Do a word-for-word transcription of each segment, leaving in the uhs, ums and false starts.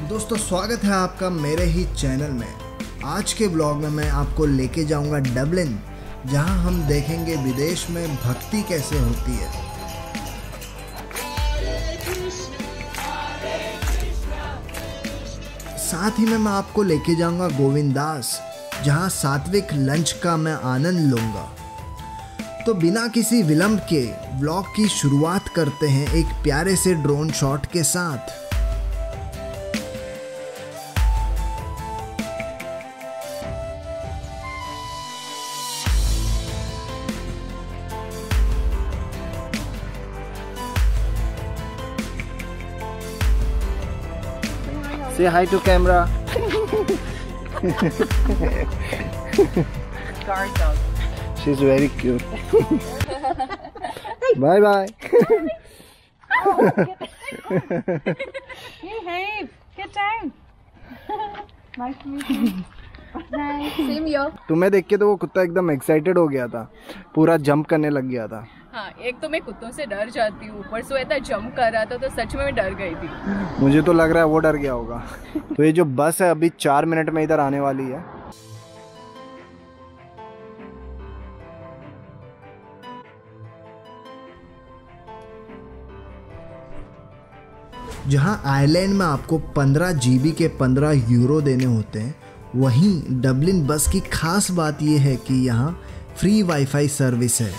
दोस्तों स्वागत है आपका मेरे ही चैनल में। आज के ब्लॉग में मैं आपको लेके जाऊंगा डबलिन, जहां हम देखेंगे विदेश में भक्ति कैसे होती है। साथ ही में मैं आपको लेके जाऊंगा गोविंदास, जहां सात्विक लंच का मैं आनंद लूंगा। तो बिना किसी विलंब के ब्लॉग की शुरुआत करते हैं एक प्यारे से ड्रोन शॉट के साथ। Say hi to camera. Guard dog. She's very cute. Bye bye. Hey, hey, good time. Nice to meet you. Nice, same here. तुम्हें देख के तो वो कुत्ता एकदम एक्साइटेड हो गया था, पूरा जंप करने लग गया था। हाँ, एक तो मैं कुत्तों से डर जाती हूँ, ऊपर से इतना जंप कर रहा था तो सच में मैं डर गई थी। मुझे तो लग रहा है वो डर गया होगा। तो ये जो बस है अभी चार मिनट में इधर आने वाली है। जहां आयरलैंड में आपको पंद्रह जीबी के पंद्रह यूरो देने होते हैं, वहीं डबलिन बस की खास बात यह है कि यहां फ्री वाईफाई सर्विस है।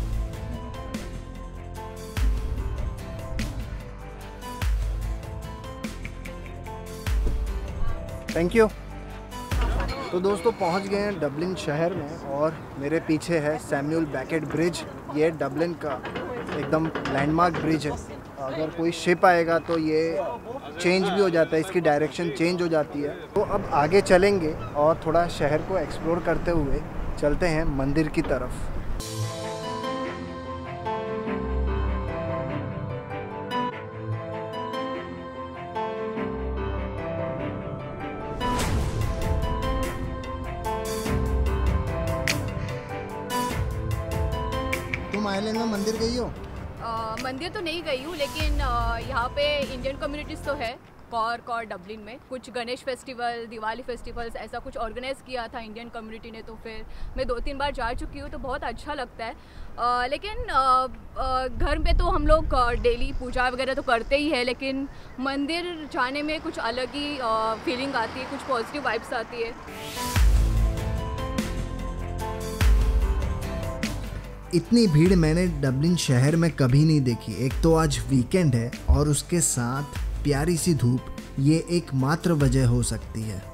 Thank you. तो दोस्तों पहुंच गए हैं डबलिन शहर में और मेरे पीछे है सैमुअल बैकेट ब्रिज। ये डबलिन का एकदम लैंडमार्क ब्रिज है। अगर कोई शिप आएगा तो ये चेंज भी हो जाता है, इसकी डायरेक्शन चेंज हो जाती है। तो अब आगे चलेंगे और थोड़ा शहर को एक्सप्लोर करते हुए चलते हैं मंदिर की तरफ। तुम आयरलैंड में मंदिर गई हो? आ, मंदिर तो नहीं गई हूँ, लेकिन आ, यहाँ पे इंडियन कम्युनिटीज़ तो है। कॉर्क और डबलिन में कुछ गणेश फेस्टिवल, दिवाली फेस्टिवल्स ऐसा कुछ ऑर्गेनाइज किया था इंडियन कम्युनिटी ने, तो फिर मैं दो तीन बार जा चुकी हूँ, तो बहुत अच्छा लगता है। आ, लेकिन आ, आ, घर पे तो हम लोग डेली पूजा वगैरह तो करते ही है, लेकिन मंदिर जाने में कुछ अलग ही आ, फीलिंग आती है, कुछ पॉजिटिव वाइब्स आती है। इतनी भीड़ मैंने डबलिन शहर में कभी नहीं देखी। एक तो आज वीकेंड है और उसके साथ प्यारी सी धूप, ये एकमात्र वजह हो सकती है।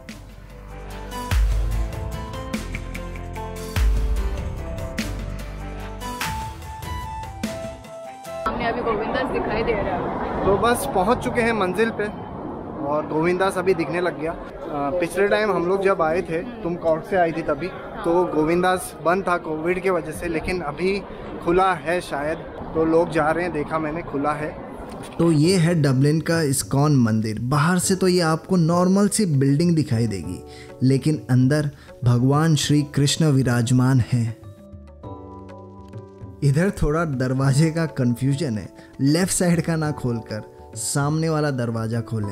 हमने अभी गोविंदास दिखाई दे रहा है। तो बस पहुंच चुके हैं मंजिल पे और गोविंदास अभी दिखने लग गया। आ, पिछले टाइम हम लोग जब आए थे, तुम कॉर्क से आई थी तभी, तो गोविंदास बंद था कोविड की वजह से, लेकिन अभी खुला है शायद, तो लोग जा रहे हैं, देखा मैंने, खुला है। तो ये है डबलिन का इस्कॉन मंदिर। बाहर से तो ये आपको नॉर्मल सी बिल्डिंग दिखाई देगी, लेकिन अंदर भगवान श्री कृष्ण विराजमान हैं। इधर थोड़ा दरवाजे का कंफ्यूजन है, लेफ्ट साइड का ना खोलकर सामने वाला दरवाजा खोलें।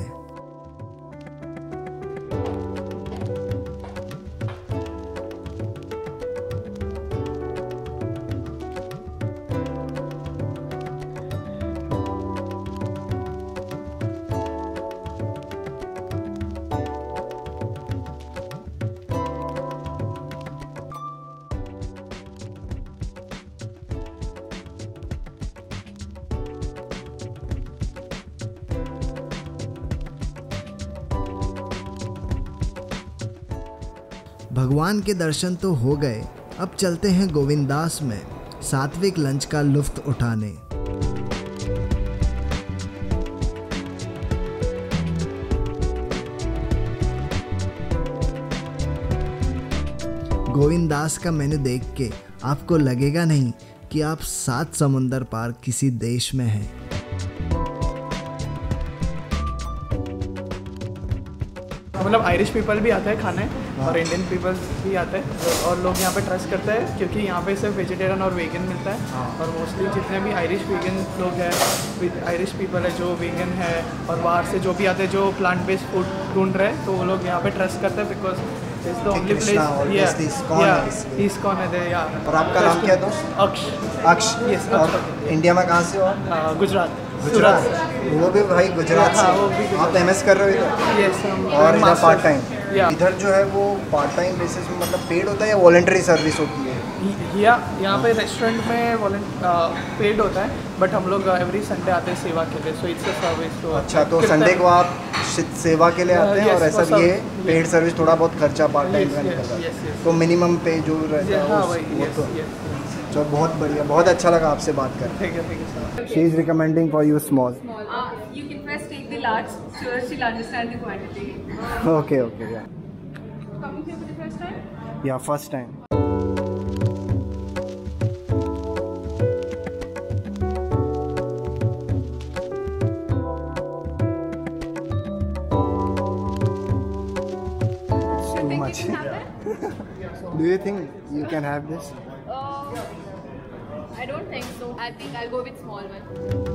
भगवान के दर्शन तो हो गए, अब चलते हैं गोविंदास में सात्विक लंच का लुत्फ उठाने। गोविंदास का मेन्यू देख के आपको लगेगा नहीं कि आप सात समुंदर पार किसी देश में हैं। मतलब आयरिश पीपल भी आता है खाने, और इंडियन पीपल्स भी आते हैं और लोग यहाँ पे ट्रस्ट करते हैं क्योंकि यहाँ पे सिर्फ वेजिटेरियन और वेगन मिलता है। और मोस्टली जितने भी आयरिश वेगन लोग हैं, आयरिश पीपल है जो वेगन है और बाहर से जो भी आते हैं जो प्लांट बेस्ड फूड ढूंढ रहे हैं, तो वो लोग यहाँ पे ट्रस्ट करते हैं because it's the only place. या इस्कॉन है दे। या और आपका नाम क्या है दोस्त? अक्ष। अक्ष। यस। और इंडिया में कहाँ से हो? गुजरात। गुजरात। वो भी भाई गुजरात से। वो भी आप एम एस कर रहे हो इधर? यस। और इधर पार्ट टाइम? या इधर जो है वो पार्ट टाइम बेसिस में मतलब पेड होता है या वॉलंटरी सर्विस होती है? या यहाँ पे रेस्टोरेंट में पेड होता है बट हम लोग एवरी संडे आते हैं सेवा के लिए, सो इट्स अ सर्विस। तो अच्छा, तो संडे को आप सेवा के लिए आते हैं और ऐसा ये पेड सर्विस थोड़ा बहुत खर्चा पार्ट टाइम का निकलता है, तो मिनिमम पे जो रहता है वो तो तो बहुत बढ़िया, बहुत अच्छा लगा आपसे बात कर। ठीक है, ठीक है sir. She is recommending for you small. You can first take the large, so that she'll understand the quantity. Okay okay या Coming here for the first time? या first time. Too much. Do you think you can have this? Uh, I don't think so. I think I'll go with small one.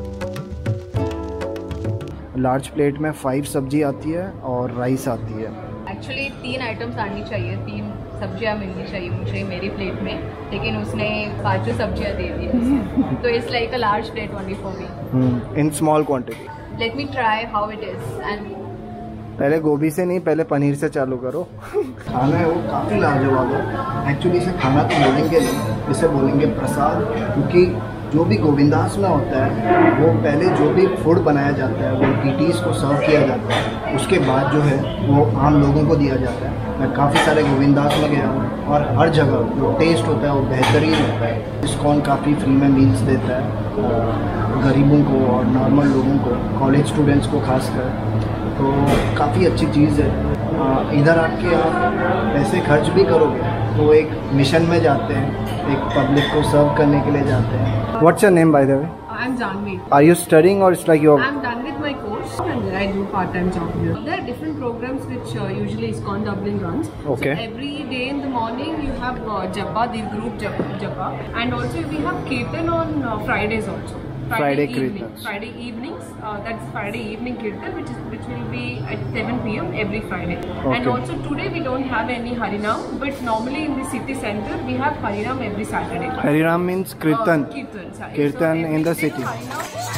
Large plate में five सब्जी आती है और rice आती है। Actually तीन items आनी चाहिए, तीन सब्जियां मिलनी चाहिए मुझे मेरी प्लेट में, लेकिन उसने पाँचों सब्जियां दे दी है। तो it's like a large plate only for me in small quantity. Let me try how it is. And पहले गोभी से नहीं, पहले पनीर से चालू करो। खाना है वो काफ़ी लाजवाब है। एक्चुअली इसे खाना तो बोलेंगे नहीं, इसे बोलेंगे प्रसाद, क्योंकि जो भी गोविंदास में होता है वो पहले जो भी फूड बनाया जाता है वो डीटीज़ को सर्व किया जाता है, उसके बाद जो है वो आम लोगों को दिया जाता है। मैं काफ़ी सारे गोविंदास में गया हूँ और हर जगह जो टेस्ट होता है वो बेहतरीन होता है। इस्कॉन काफ़ी फ्री में मील्स देता है गरीबों को और नॉर्मल लोगों को, कॉलेज स्टूडेंट्स को खासकर, तो काफ़ी अच्छी चीज़ है। इधर आके आप पैसे खर्च भी करोगे तो एक मिशन में जाते हैं, एक पब्लिक को सर्व करने के लिए जाते हैं। What's your name by the way? I'm Janvi. Are you studying or it's like you're... I'm done with my course and I do part-time job here. There are different programs which uh, usually ISKCON Dublin runs. Okay. So every day in the morning you have uh, Japa, the group Japa, Japa, and also we have Kirtan on uh, Fridays also. Friday evening, Kirtans. Friday evenings. Uh, that's Friday evening Kirtan, which is which will be at seven p m every Friday. Okay. And also today we don't have any Harinam, but normally in the city center we have Harinam every Saturday. Hariram means Kirtan. Uh, Kirtan, sorry. Kirtan So in the every day city. Harinam.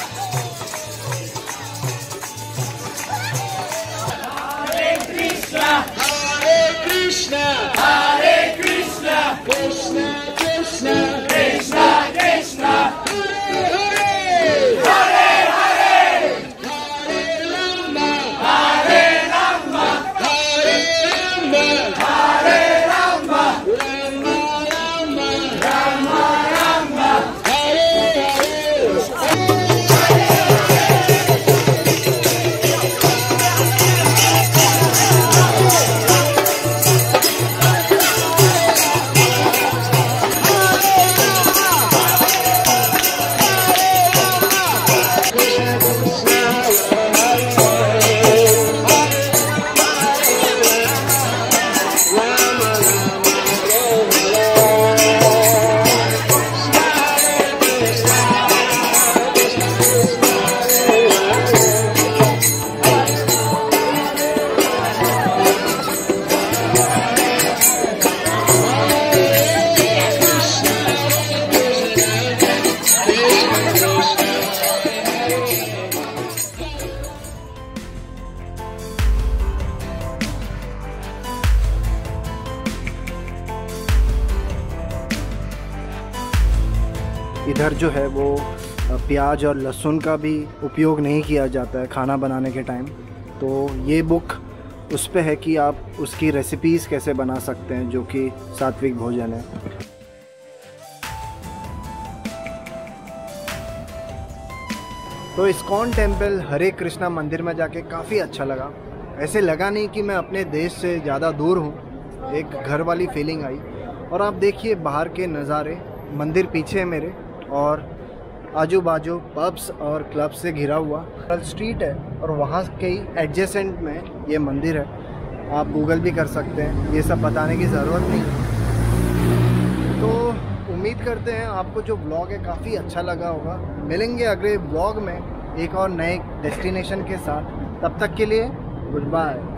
इधर जो है वो प्याज और लहसुन का भी उपयोग नहीं किया जाता है खाना बनाने के टाइम। तो ये बुक उस पे है कि आप उसकी रेसिपीज़ कैसे बना सकते हैं, जो कि सात्विक भोजन है। तो इस्कॉन टेम्पल हरे कृष्णा मंदिर में जाके काफ़ी अच्छा लगा। ऐसे लगा नहीं कि मैं अपने देश से ज़्यादा दूर हूँ, एक घर वाली फीलिंग आई। और आप देखिए बाहर के नज़ारे, मंदिर पीछे है मेरे और आजू बाजू पब्स और क्लब से घिरा हुआ स्ट्रीट है और वहाँ के एडजेसेंट में ये मंदिर है। आप गूगल भी कर सकते हैं, ये सब बताने की ज़रूरत नहीं। तो उम्मीद करते हैं आपको जो व्लॉग है काफ़ी अच्छा लगा होगा। मिलेंगे अगले व्लॉग में एक और नए डेस्टिनेशन के साथ, तब तक के लिए गुड बाय।